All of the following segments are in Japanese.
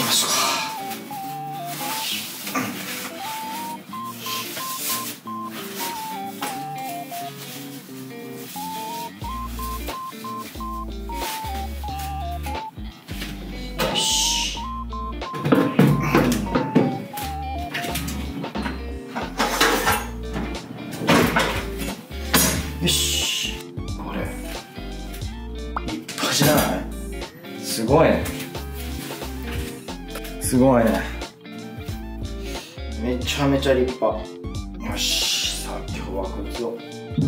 しか。よし。よし。これ立派じゃない？すごいね。すごいね。めちゃめちゃ立派。よし、さあ今日はこいつを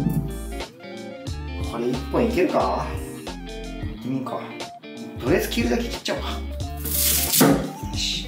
これ1本いけるか。いってみようか。とりあえず切るだけ切っちゃおうか。よし。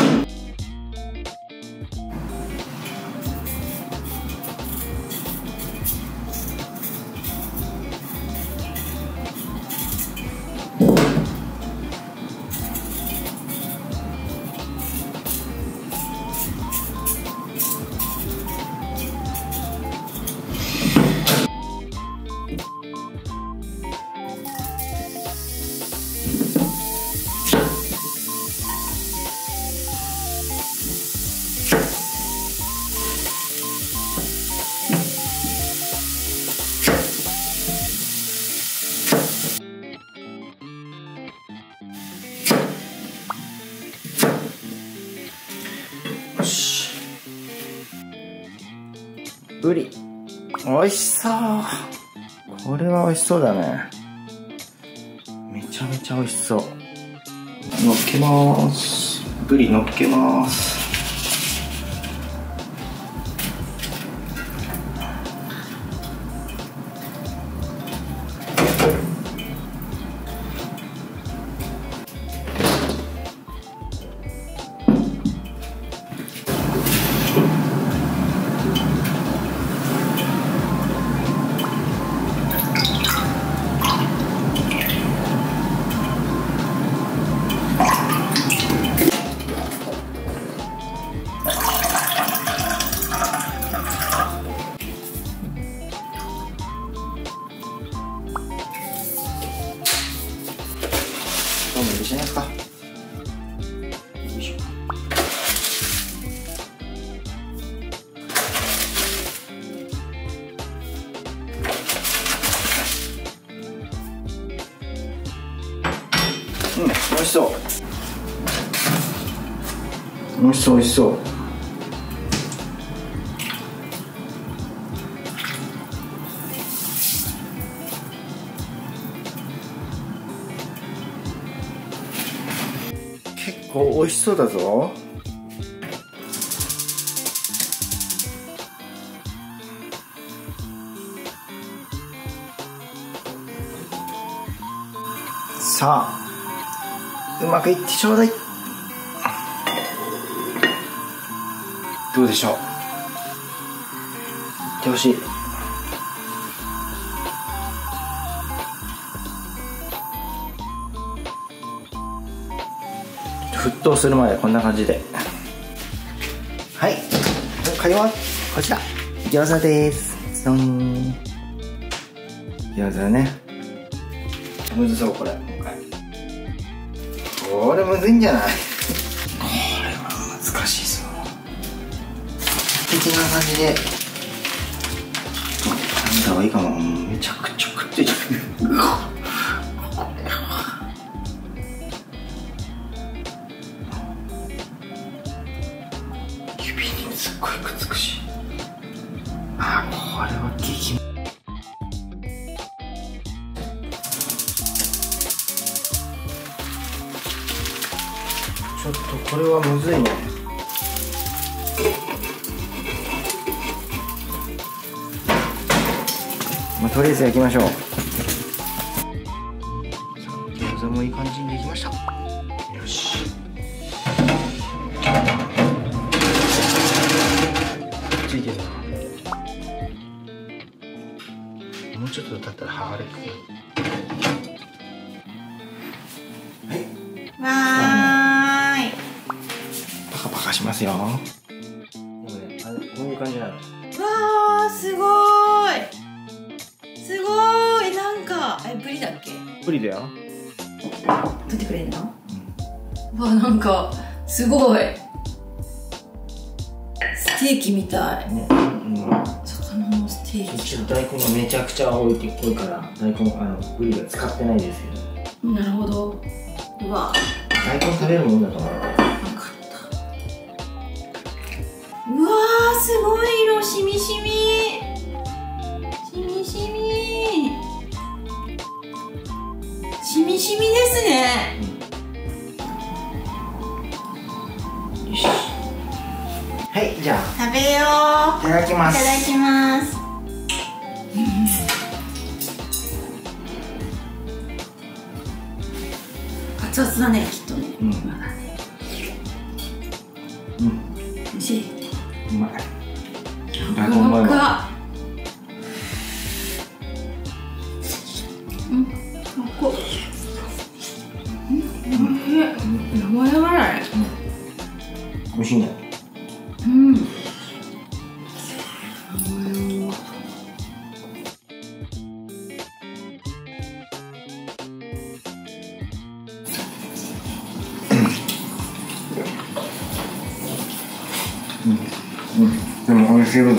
よし。ブリおいしそう。これはおいしそうだね。めちゃめちゃおいしそう。のっけます。ブリのっけます。どうもいらっしゃいますか。よいしょ。うん、美味しそう。美味しそう、美味しそう。結構美味しそうだぞ。さあ、うまくいってちょうだい。どうでしょう。いってほしい。沸騰するまでこんな感じで。はい、今回はこちら餃子です。どん。餃子ね。むずそうこれ。今回これむずいんじゃない？これは難しいぞ。的な感じで食べた方がいいかも。めちゃくちゃくっついちゃう。指にすっごいくっつくし。あー、これは激。ちょっとこれはむずいね。まあ、とりあえず焼きましょう。餃子もいい感じにできました。よし。ついてるな。もうちょっと経ったら剥がれてくる。 わーい。 パカパカしますよ。でもね、こういう感じなの。 わー、すごーい。すごーい。なんかブリだっけ？ ブリだよ。 取ってくれるの？わわ、なんかすごいステーキみたいね。魚のステーキ。 大根がめちゃくちゃ多いから大根ブリが使ってないですけど。 なるほど。うわ、 大根食べるもんだと思う。 分かった。うわー、すごい色。しみしみしみしみしみしみですね。 よし。はい、じゃあ食べよう。 いただきます。 いただきます。熱々だね、きっとね。まだね。美味しい。 うまい。大根うまいわ。美味しいね。でも美味しいです。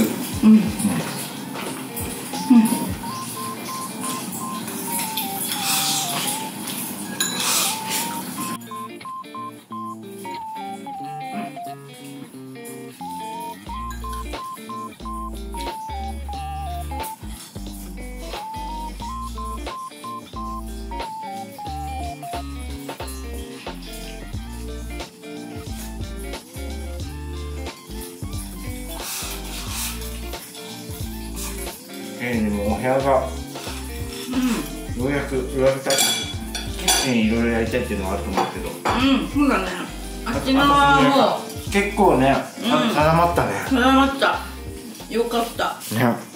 でもお部屋が、ようやくキッチンいろいろやりたいっていうのがあると思うけど、 そうだね。あっち側はもう結構ね、定まったね。 定まった。よかった。 ね。